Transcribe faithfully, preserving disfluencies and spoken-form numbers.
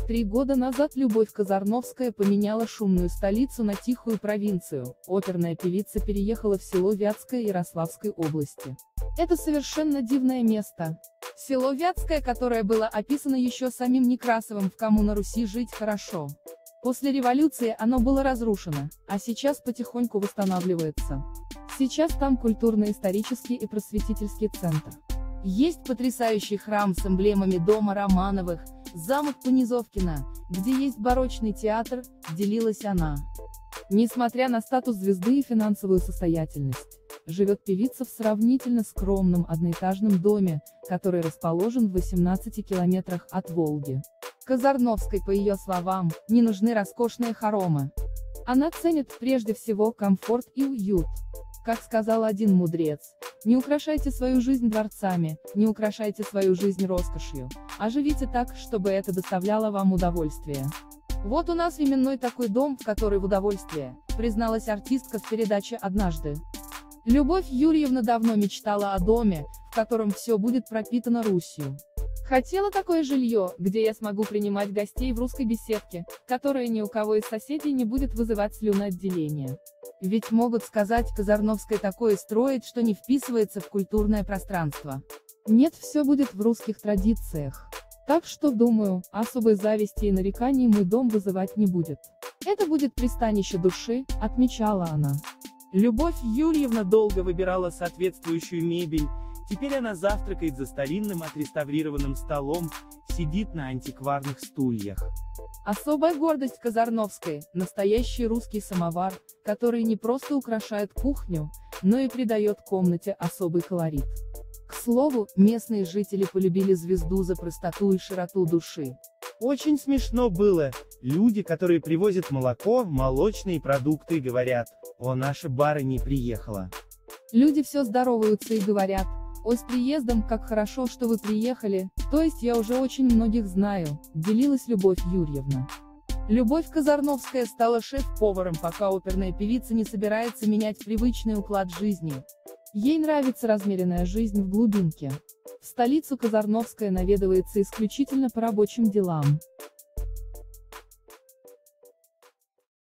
Три года назад Любовь Казарновская поменяла шумную столицу на тихую провинцию. Оперная певица переехала в село Вятское Ярославской области. Это совершенно дивное место. Село Вятское, которое было описано еще самим Некрасовым в «Кому на Руси жить хорошо». После революции оно было разрушено, а сейчас потихоньку восстанавливается. Сейчас там культурно-исторический и просветительский центр. Есть потрясающий храм с эмблемами дома Романовых, замок Понизовкино, где есть барочный театр, делилась она. Несмотря на статус звезды и финансовую состоятельность, живет певица в сравнительно скромном одноэтажном доме, который расположен в восемнадцати километрах от Волги. Казарновской, по ее словам, не нужны роскошные хоромы. Она ценит прежде всего комфорт и уют. Как сказал один мудрец, не украшайте свою жизнь дворцами, не украшайте свою жизнь роскошью, а живите так, чтобы это доставляло вам удовольствие. Вот у нас именной такой дом, в который в удовольствие, призналась артистка в передаче «Однажды». Любовь Юрьевна давно мечтала о доме, в котором все будет пропитано Русью. Хотела такое жилье, где я смогу принимать гостей в русской беседке, которая ни у кого из соседей не будет вызывать слюноотделение. Ведь могут сказать, Казарновская такое строит, что не вписывается в культурное пространство. Нет, все будет в русских традициях. Так что, думаю, особой зависти и нареканий мой дом вызывать не будет. Это будет пристанище души, отмечала она. Любовь Юрьевна долго выбирала соответствующую мебель, теперь она завтракает за старинным отреставрированным столом, сидит на антикварных стульях. Особая гордость Казарновской – настоящий русский самовар, который не просто украшает кухню, но и придает комнате особый колорит. К слову, местные жители полюбили звезду за простоту и широту души. Очень смешно было. Люди, которые привозят молоко, молочные продукты, говорят: «О, наша барыня приехала». Люди все здороваются и говорят: «Ой, с приездом, как хорошо, что вы приехали, то есть я уже очень многих знаю», — делилась Любовь Юрьевна. Любовь Казарновская стала шеф-поваром, пока оперная певица не собирается менять привычный уклад жизни. Ей нравится размеренная жизнь в глубинке. В столицу Казарновская наведывается исключительно по рабочим делам.